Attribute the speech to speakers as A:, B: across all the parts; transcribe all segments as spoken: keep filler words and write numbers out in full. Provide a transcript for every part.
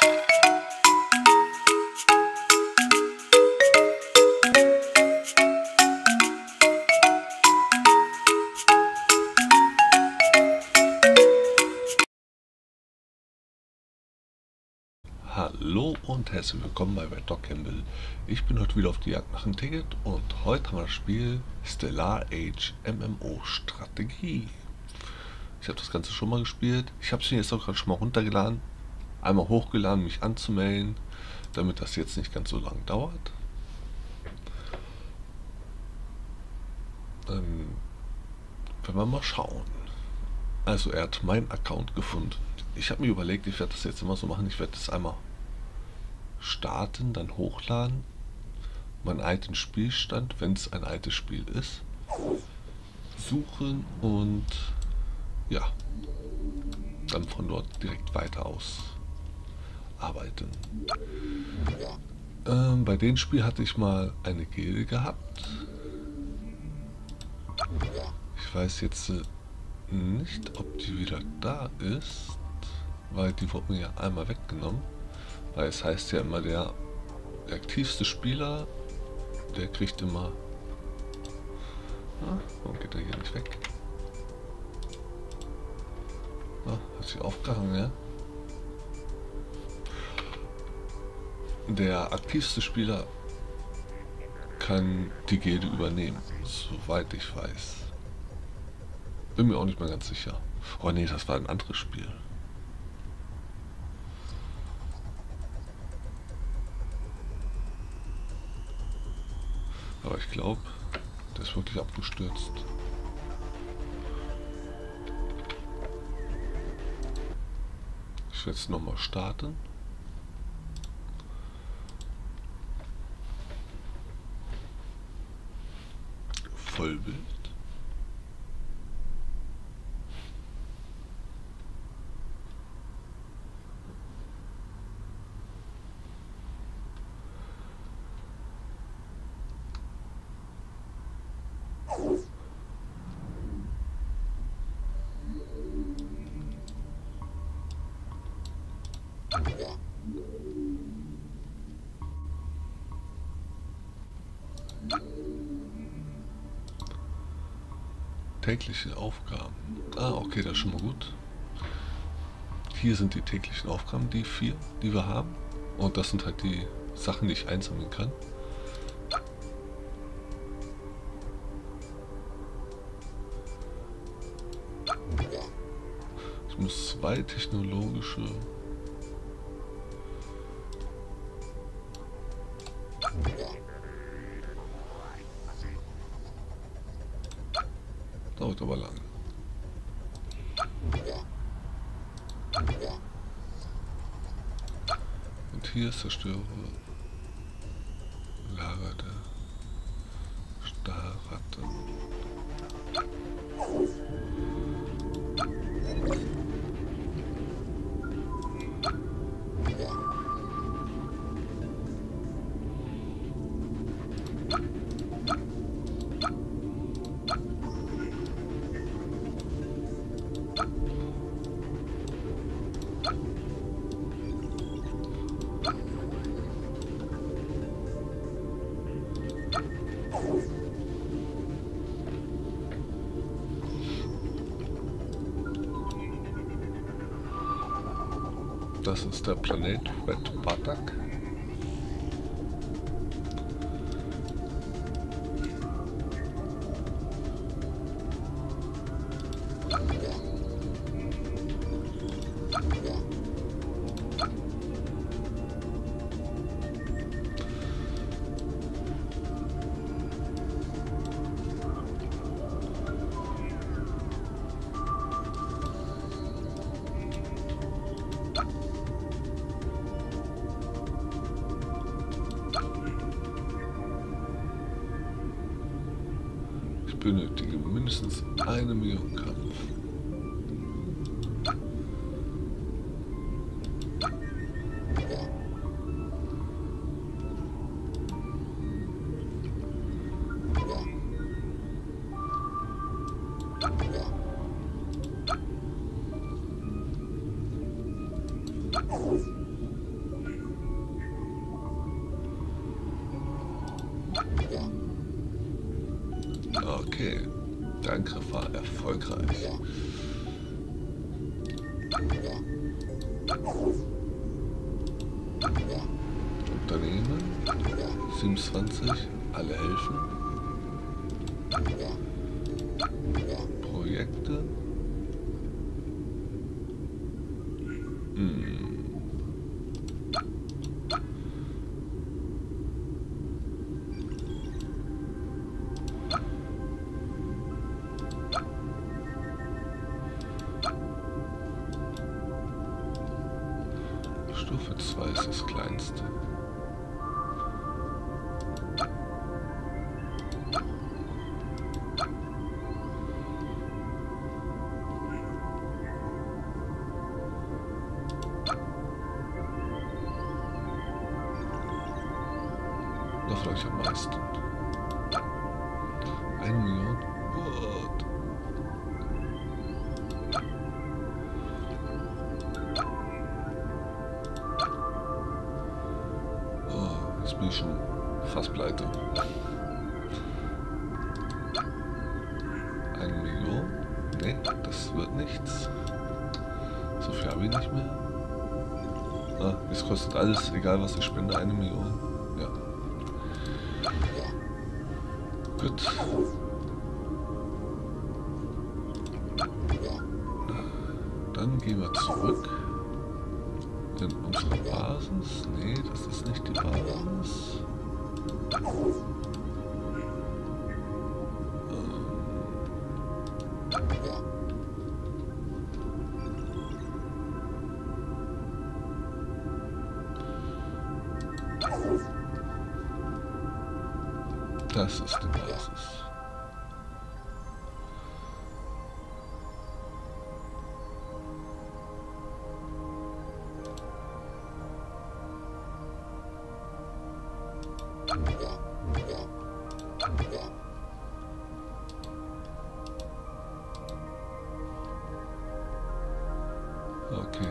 A: Hallo und herzlich willkommen bei Red Dog Campbell. Ich bin heute wieder auf die Jagd nach einem Ticket und heute haben wir das Spiel Stellar Age M M O Strategie. Ich habe das Ganze schon mal gespielt. Ich habe es mir jetzt auch gerade schon mal runtergeladen, einmal hochgeladen, mich anzumelden, damit das jetzt nicht ganz so lang dauert. Ähm, wenn wir mal schauen. Also er hat meinen Account gefunden. Ich habe mir überlegt, ich werde das jetzt immer so machen. Ich werde das einmal starten, dann hochladen, meinen alten Spielstand, wenn es ein altes Spiel ist, suchen und ja, dann von dort direkt weiter aus arbeiten. Ähm, bei dem Spiel hatte ich mal eine Gilde gehabt. Ich weiß jetzt nicht, ob die wieder da ist, weil die wurde mir ja einmal weggenommen. Weil es heißt ja immer, der, der aktivste Spieler, der kriegt immer... Ah, warum geht er hier nicht weg? Ah, hat sich aufgehangen, ja? Der aktivste Spieler kann die Gilde übernehmen, soweit ich weiß. Bin mir auch nicht mehr ganz sicher. Oh nee, das war ein anderes Spiel. Aber ich glaube, der ist wirklich abgestürzt. Ich werde jetzt nochmal starten. Vollbild. Tägliche Aufgaben. Ah, okay, das ist schon mal gut. Hier sind die täglichen Aufgaben, die vier, die wir haben. Und das sind halt die Sachen, die ich einsammeln kann. Ich muss zwei technologische... Dauert aber lang. Und hier ist zerstöre Lager der Starratten. Das ist der Planet Red Buttock. Benötige mindestens eine Million Kampf. Okay, der Angriff war erfolgreich. Unternehmen siebenundzwanzig, alle helfen. Projekte. Hm. Stufe zwei ist das kleinste. Da vielleicht am meisten. Eine Million? What? Oh, jetzt bin ich schon fast pleite. Eine Million? Nee, das wird nichts. So viel habe ich nicht mehr. Ah, es kostet alles, egal was ich spende, eine Million. Ja. Gut. Dann gehen wir zurück in unsere Basis. Nee, das ist nicht die Basis. Das ist die Basis. Okay.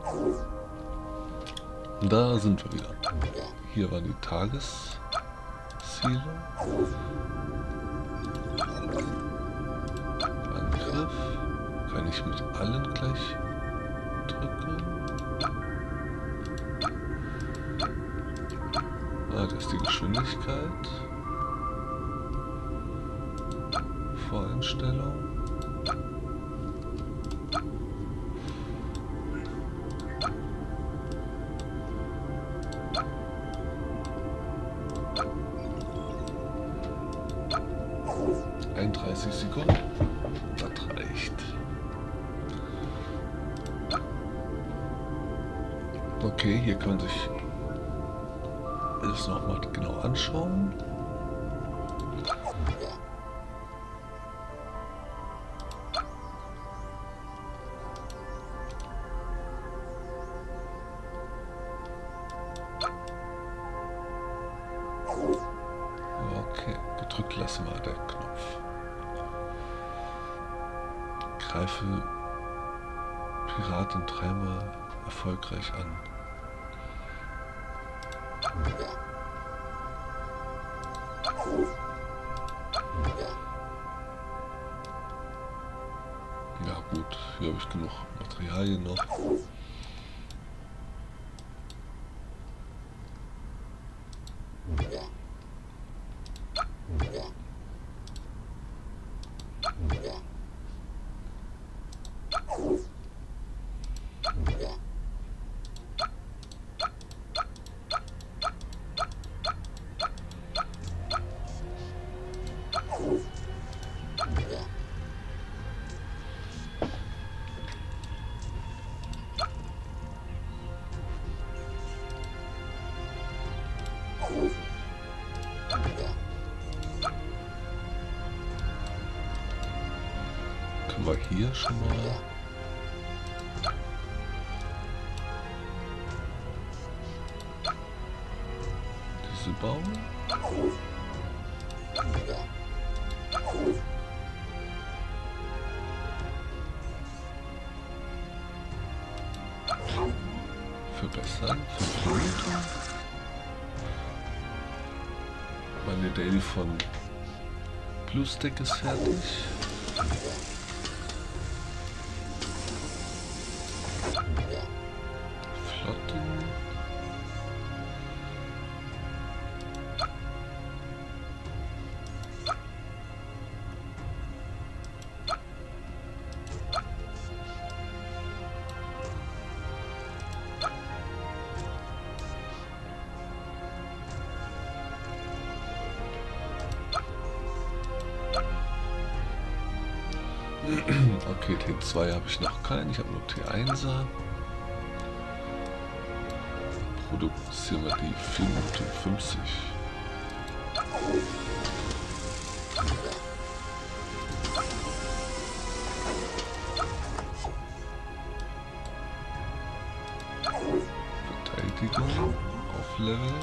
A: Da sind wir wieder. Hier waren die Tagesziele. Angriff. Kann ich mit allen gleich drücken? Ah, das ist die Geschwindigkeit. Voreinstellung. einunddreißig Sekunden. Das reicht. Okay, hier kann man sich alles nochmal genau anschauen. Okay, gedrückt lassen wir den Knopf. Greife Piraten dreimal erfolgreich an. Ja gut, hier habe ich genug Materialien noch. Können wir hier schon mal diese bauen? Verbessern, verfluchen. Meine Idee von Plus-Deck ist fertig. Flotten. Okay, T zwei habe ich noch keinen, ich habe nur T einser. Produzieren wir die vier Minuten fünfzig. Verteidigung auf Level.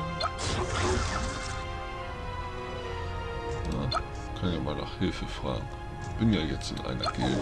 A: Ja, kann ja mal nach Hilfe fragen. Bin ja jetzt in einer Gilde.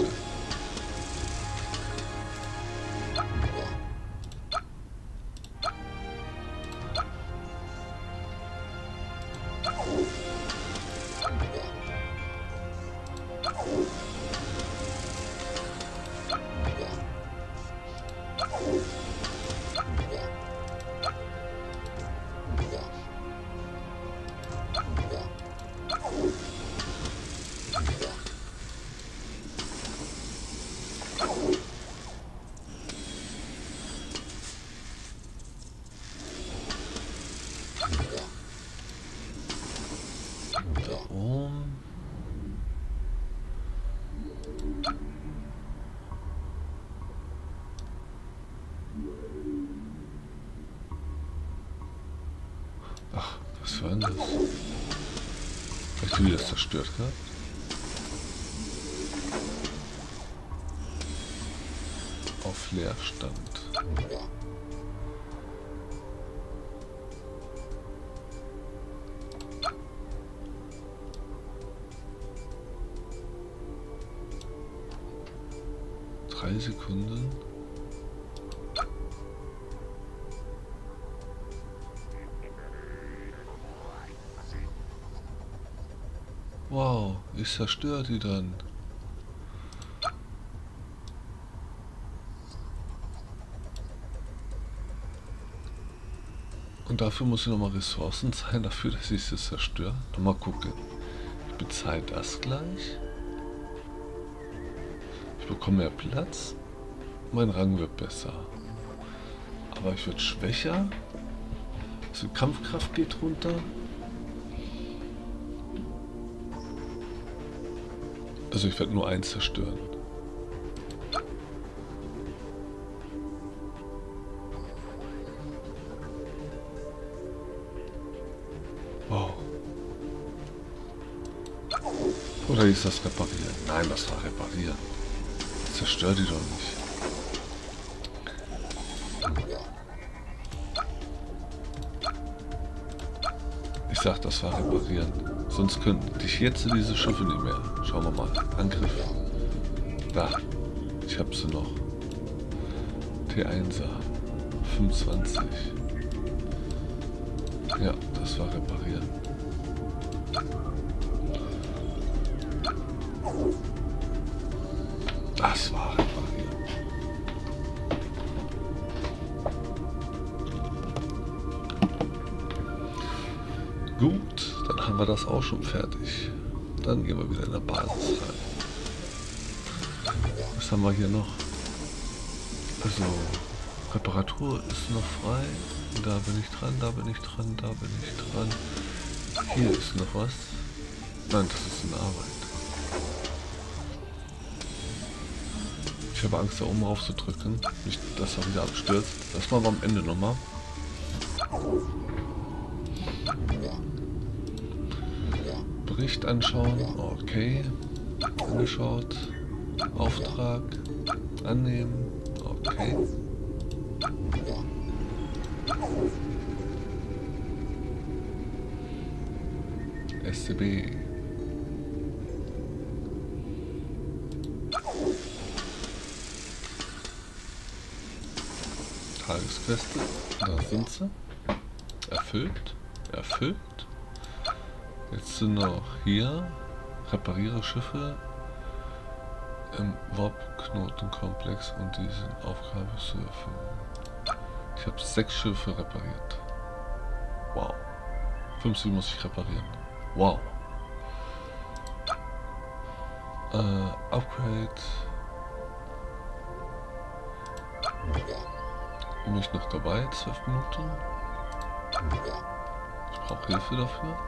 A: Da oben. Ach, was war denn das? Weißt du, wie das zerstört gehabt? Auf Leerstand. Drei Sekunden. Wow, ich zerstöre die dann. Und dafür muss ich nochmal Ressourcen sein, dafür, dass ich sie zerstöre. Nochmal gucken. Ich bezahle das gleich. Ich bekomme mehr Platz. Mein Rang wird besser. Aber ich werde schwächer. Also Kampfkraft geht runter. Also ich werde nur eins zerstören. Wow. Oder ist das reparieren? Nein, das war reparieren. Zerstör die doch nicht. Ich sag, das war reparieren. Sonst könnten dich jetzt diese Schiffe nicht mehr. Schauen wir mal. Angriff. Da. Ich hab sie noch. T einser. fünfundzwanzig. Ja, das war reparieren. Das war reparieren. Gut, dann haben wir das auch schon fertig. Dann gehen wir wieder in der Basis rein. Was haben wir hier noch? Also, Reparatur ist noch frei. Da bin ich dran, da bin ich dran, da bin ich dran. Hier ist noch was. Nein, das ist in Arbeit. Ich habe Angst, da oben raufzudrücken. Nicht, dass er wieder abstürzt. Das machen wir am Ende nochmal. Bericht anschauen. Okay. Angeschaut. Auftrag. Annehmen. Okay. S C B. Tagesqueste. Da sind sie. Erfüllt. Erfüllt. Jetzt sind noch hier Repariere Schiffe im Warp-Knotenkomplex, um diese Aufgabe zu erfüllen. Ich habe sechs Schiffe repariert. Wow. fünfzig muss ich reparieren. Wow. Äh, Upgrade. Bin ich noch dabei? zwölf Minuten. Ich brauche Hilfe dafür.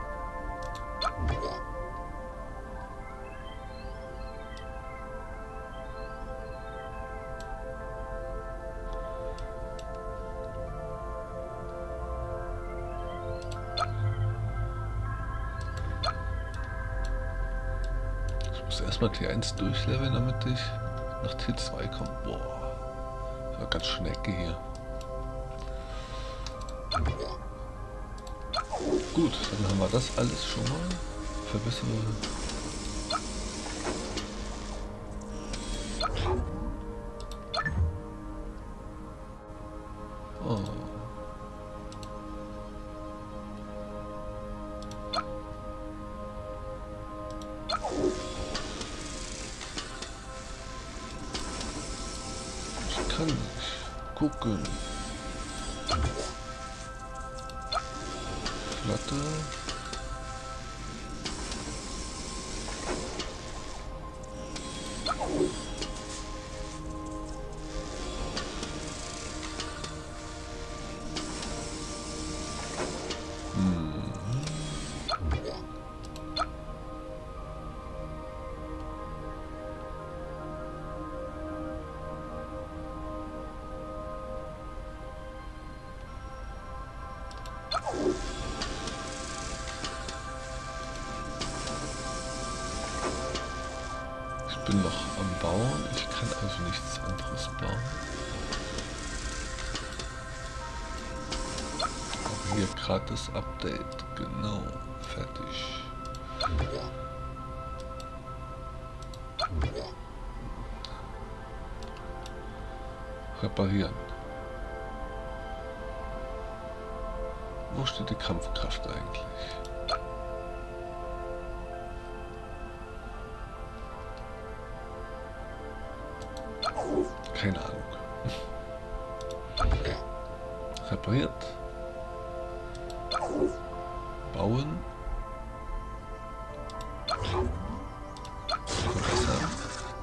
A: Ich muss erstmal T eins durchleveln, damit ich nach T zwei komme. Boah, das war ganz Schnecke hier. Gut, dann haben wir das alles schon mal. Verbessere. Oh. Ich kann nicht gucken. Flotte. Ich bin noch am Bauen, ich kann also nichts anderes bauen. Aber hier gratis Update, genau, fertig. Reparieren. Wo steht die Kampfkraft eigentlich? Keine Ahnung. Repariert. Bauen. Verbessern.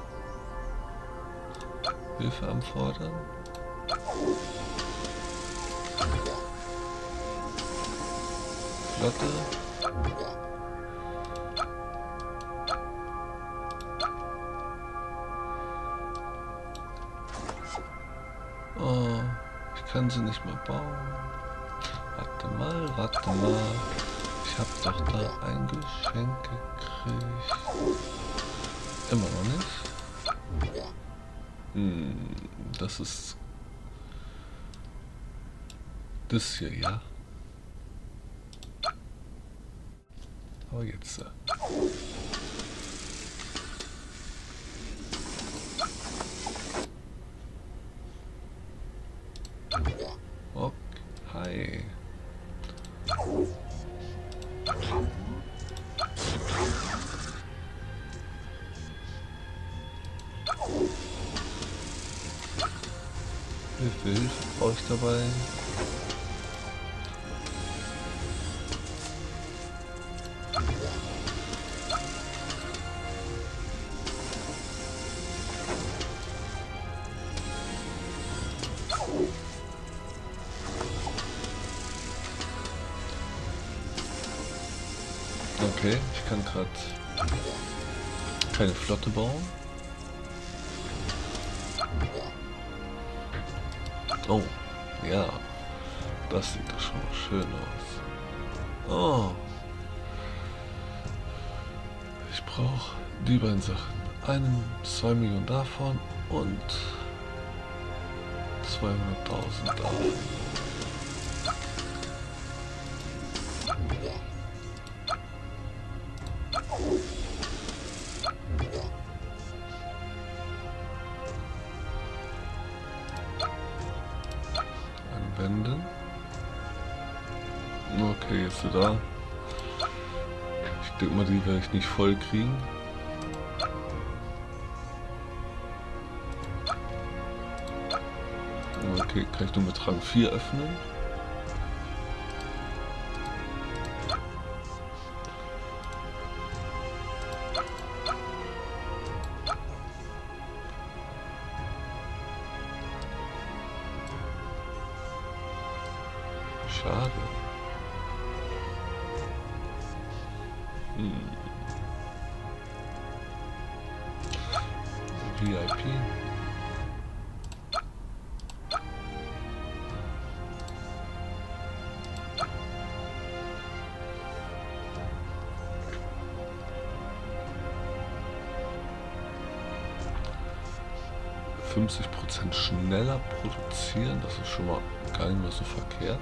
A: Hilfe anfordern. Flotte. Oh, ich kann sie nicht mehr bauen. Warte mal, warte mal. Ich hab doch da ein Geschenk gekriegt. Immer noch nicht? Hm, das ist... das hier, ja. Aber jetzt... Äh Hi. Hilfe, Hilfe brauche ich dabei. Okay, ich kann gerade keine Flotte bauen. Oh, ja, das sieht doch schon mal schön aus. Oh, ich brauche die beiden Sachen. Einen, zwei Millionen davon und zweihunderttausend davon. Anwenden. Okay, jetzt da. Ich denke mal, die werde ich nicht voll kriegen. Okay, kann ich nur mit Rang vier öffnen. Schade. Hm. V I P. fünfzig Prozent schneller produzieren, das ist schon mal gar nicht mehr so verkehrt.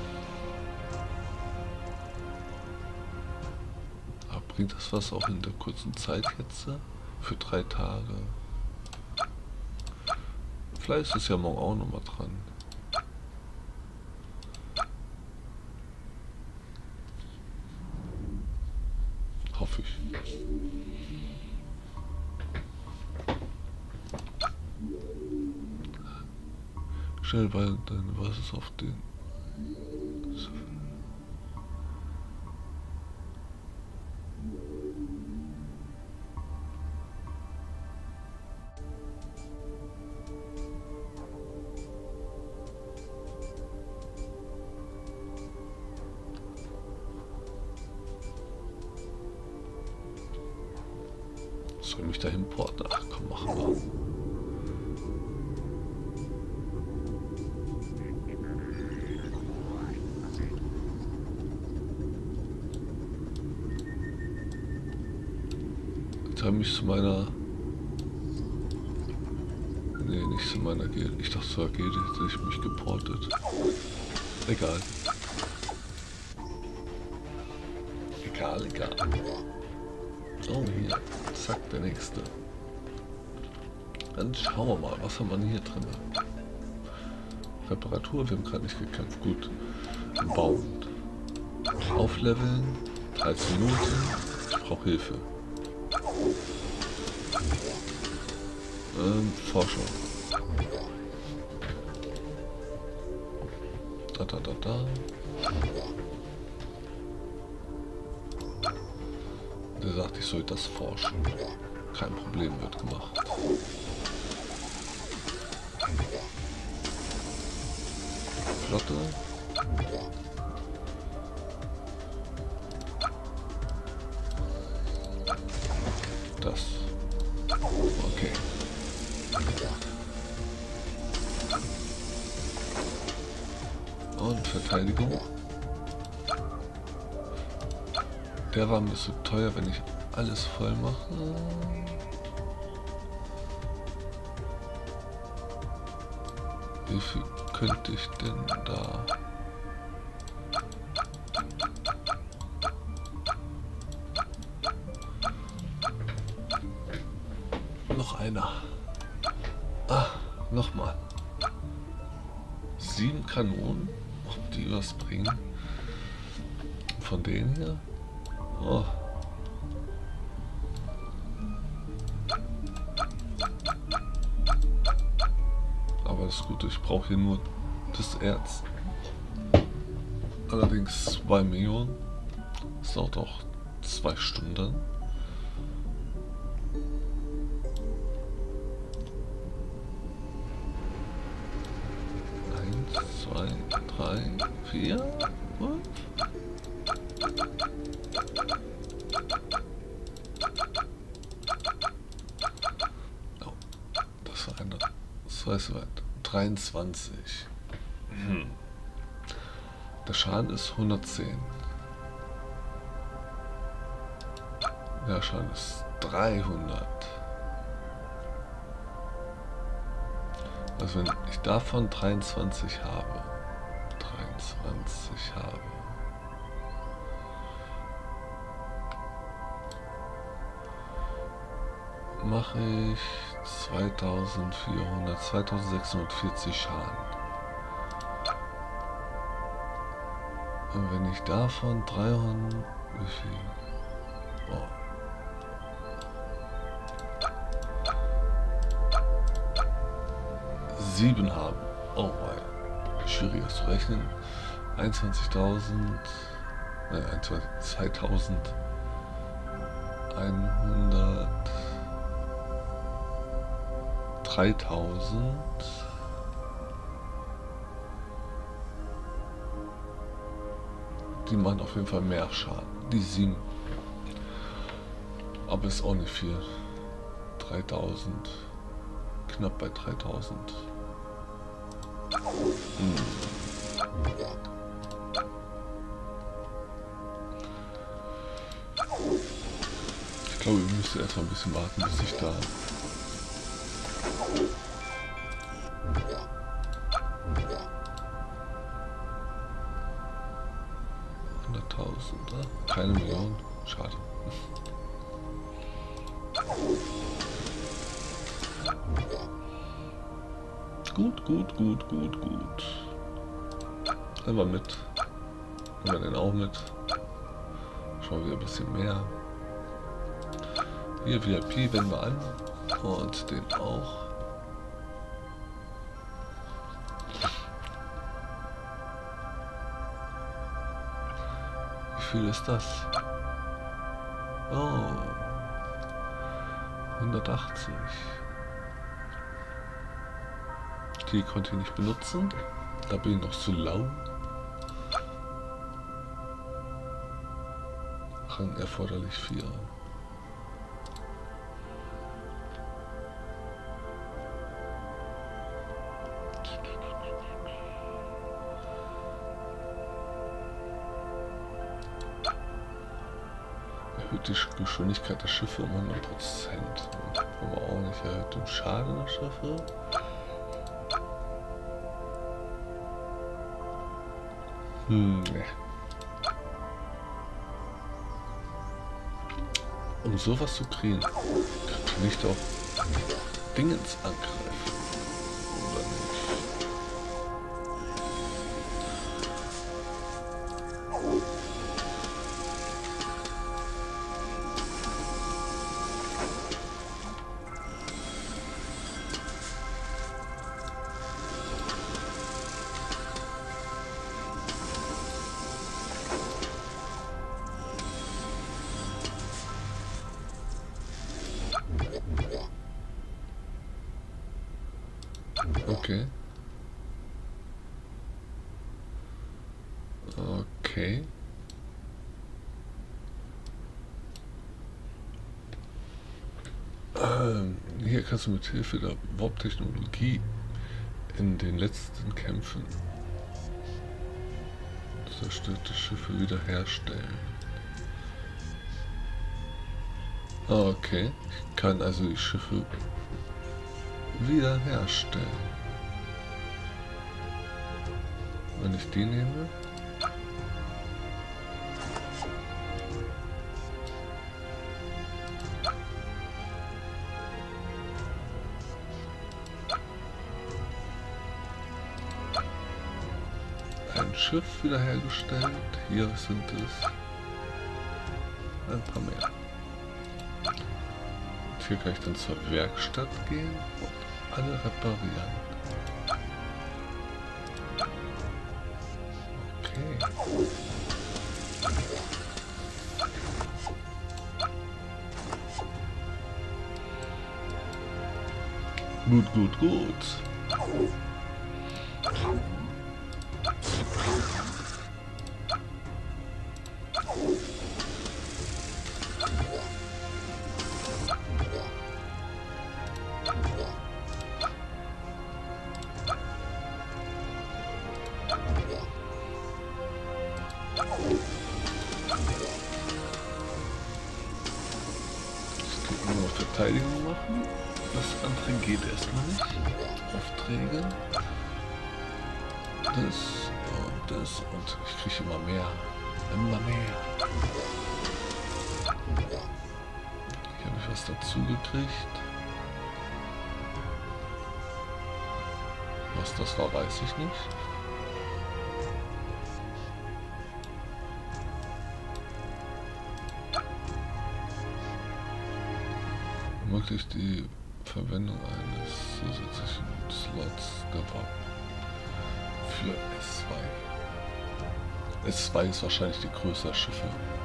A: Aber bringt das was auch in der kurzen Zeit jetzt? Für drei Tage? Vielleicht ist es ja morgen auch noch mal dran. Hoffe ich. Schnell, weil dann was ist auf den... Soll mich dahin porten? Ach komm, machen wir. Jetzt habe ich zu meiner... Nee, nicht zu meiner Gilde. Ich dachte, zur Gilde hätte ich mich geportet. Egal. Egal, egal. Oh, hier. Zack, der nächste. Dann schauen wir mal, was haben wir hier drin? Reparatur, wir haben gerade nicht gekämpft. Gut. Bauen. Aufleveln. dreizehn Minuten. Ich brauche Hilfe. Ähm, Forschung. Da, da, da, da. Der sagt, ich soll das forschen. Kein Problem, wird gemacht. Flotte. Das. Okay. Und Verteidigung. Der war mir so teuer, wenn ich alles voll mache. Wie viel könnte ich denn da? Noch einer. Ah, nochmal. Sieben Kanonen, ob die was bringen. Von denen hier. Oh. Aber das ist gut, ich brauche hier nur das Erz. Allerdings zwei Millionen. Das dauert auch zwei Stunden. Eins, zwei, drei, vier, fünf. Oh, das war eine. Das war so weit. dreiundzwanzig. Hm. Der Schaden ist hundertzehn. Der Schaden ist dreihundert. Also wenn ich davon dreiundzwanzig habe, dreiundzwanzig habe, mache ich zweitausendvierhundert, zweitausendsechshundertvierzig Schaden. Und wenn ich davon dreihundert, wie viel? Oh. Sieben haben. Oh mein. Schwieriger zu rechnen. einundzwanzigtausend. Nein, zweitausendeinhundert. dreitausend. Die machen auf jeden Fall mehr Schaden. Die sieben. Aber ist auch nicht viel. dreitausend. Knapp bei dreitausend. Hm. Ich glaube, wir müssen erstmal ein bisschen warten, bis ich da hunderttausend, keine Million, schade. Gut, gut, gut, gut, gut. Nehmen wir mit. Nehmen wir den auch mit. Schauen wir ein bisschen mehr. Hier V I P wenden wir an. Und den auch. Wie viel ist das? Oh. hundertachtzig. Die konnte ich nicht benutzen. Da bin ich noch zu lau. Rang erforderlich vier. Erhöht die Geschwindigkeit der Schiffe um hundert Prozent. Aber auch nicht. Erhöht den Schaden der Schiffe. Hm, ne. Um sowas zu kriegen, kann ich doch Dingens angreifen. Oder nicht? Okay. Okay. Ähm, hier kannst du mit Hilfe der Warp-Technologie in den letzten Kämpfen zerstörte Schiffe wiederherstellen. Okay, ich kann also die Schiffe wiederherstellen. Wenn ich die nehme, ein Schiff wiederhergestellt, hier sind es ein paar mehr. Und hier kann ich dann zur Werkstatt gehen und alle reparieren. Okay. Gut, gut, gut. Verteidigung machen. Das andere geht erstmal nicht. Aufträge. Das und das und ich kriege immer mehr. Immer mehr. Hier habe ich was dazu gekriegt. Was das war, weiß ich nicht. ermöglicht die Verwendung eines zusätzlichen Slots der Waffen für S zwei. S zwei ist wahrscheinlich die Größe der Schiffe.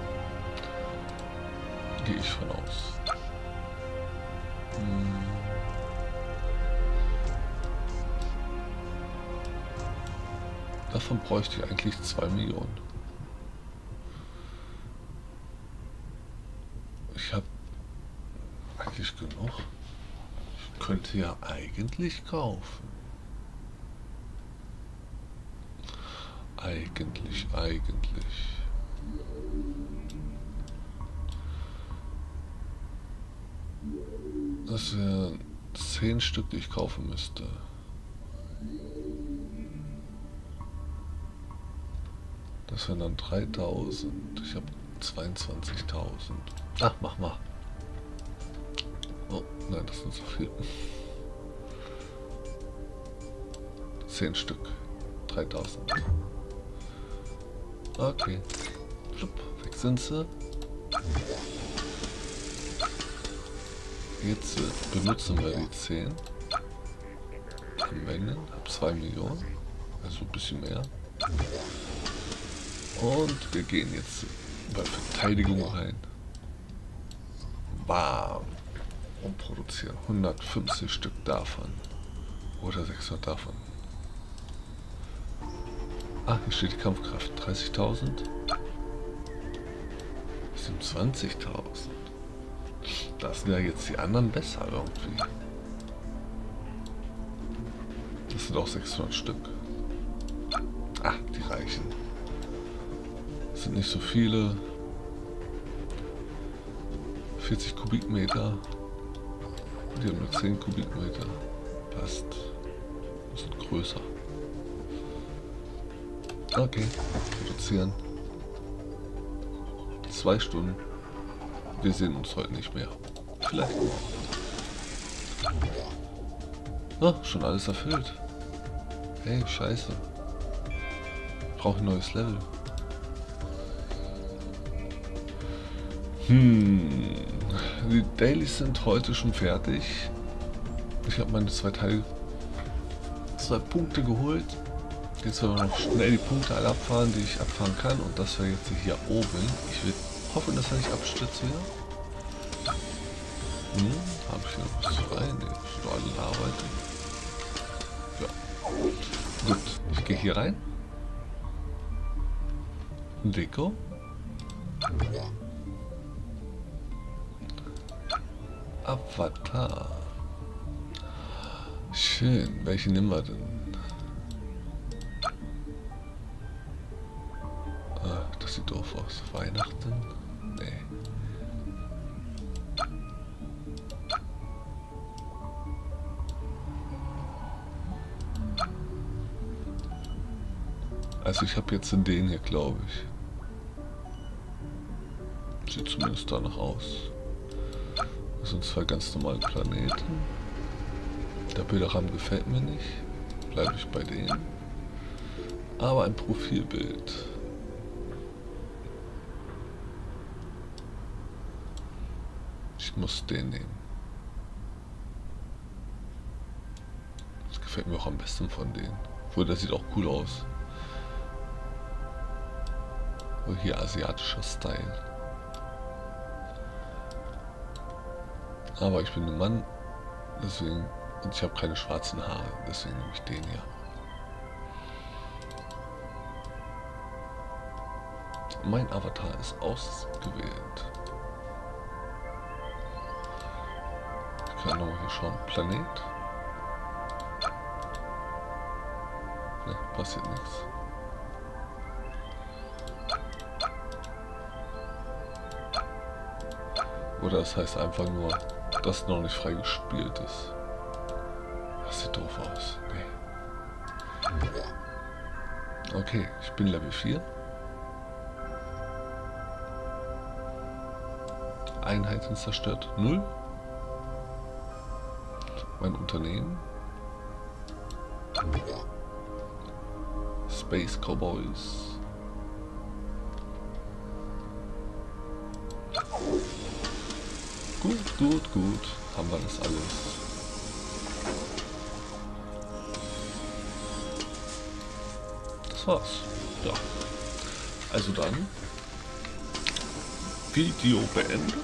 A: Gehe ich von aus. Hm. Davon bräuchte ich eigentlich zwei Millionen. Ich habe eigentlich genug. Ich könnte ja eigentlich kaufen. Eigentlich, eigentlich. Das wären zehn Stück, die ich kaufen müsste. Das wären dann dreitausend. Ich habe zweiundzwanzigtausend. Ach, mach mal. Oh, nein, das sind so viel. zehn Stück. dreitausend. Okay. Flupp, weg sind sie. Jetzt äh, benutzen wir die zehn. Mengen. Hab zwei Millionen. Also ein bisschen mehr. Und wir gehen jetzt bei Verteidigung rein. Bam. Und produzieren hundertfünfzig Stück davon. Oder sechshundert davon. Ah, hier steht die Kampfkraft. dreißigtausend. siebenundzwanzigtausend. Das sind ja jetzt die anderen besser irgendwie. Das sind auch sechshundert Stück. Ah, die reichen. Das sind nicht so viele. vierzig Kubikmeter. Die haben nur zehn Kubikmeter. Passt. Das sind größer. Okay, produzieren. Zwei Stunden. Wir sehen uns heute nicht mehr. Vielleicht. Oh, schon alles erfüllt. Hey, scheiße. Ich brauche ein neues Level. Hm. Die Dailies sind heute schon fertig. Ich habe meine zwei Teile, zwei Punkte geholt. Jetzt werden wir noch schnell die Punkte alle abfahren, die ich abfahren kann. Und das wäre jetzt hier oben. Ich will hoffen, dass er nicht abstürzt wieder. Hm, habe ich hier was frei? Ne, ist nur alle in Arbeit. Ja. Gut, ich gehe hier rein. Deko. Avatar. Schön. Welche nehmen wir denn? Ah, das sieht doof aus. Weihnachten? Nee. Also ich habe jetzt den hier, glaube ich. Sieht zumindest danach aus. Das sind zwei ganz normale Planeten. Der Bilderrahmen gefällt mir nicht. Bleibe ich bei denen. Aber ein Profilbild. Ich muss den nehmen. Das gefällt mir auch am besten von denen. Obwohl, der sieht auch cool aus. Oh, hier asiatischer Style. Aber ich bin ein Mann, deswegen, und ich habe keine schwarzen Haare, deswegen nehme ich den hier. Mein Avatar ist ausgewählt. Ich kann nochmal hier schauen. Planet. Ne, passiert nichts. Oder das heißt einfach nur, dass noch nicht frei gespielt ist. Das sieht doof aus. Nee. Okay, ich bin Level vier. Einheiten zerstört. Null. Mein Unternehmen. Space Cowboys. Gut, gut, gut. haben wir das alles. Das war's. Ja. Also dann, Video beendet.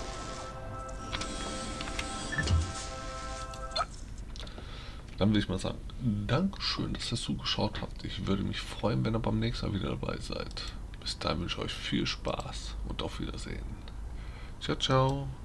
A: Dann würde ich mal sagen, Dankeschön, dass ihr zugeschaut habt. Ich würde mich freuen, wenn ihr beim nächsten Mal wieder dabei seid. Bis dahin wünsche ich euch viel Spaß und auf Wiedersehen. Ciao, ciao.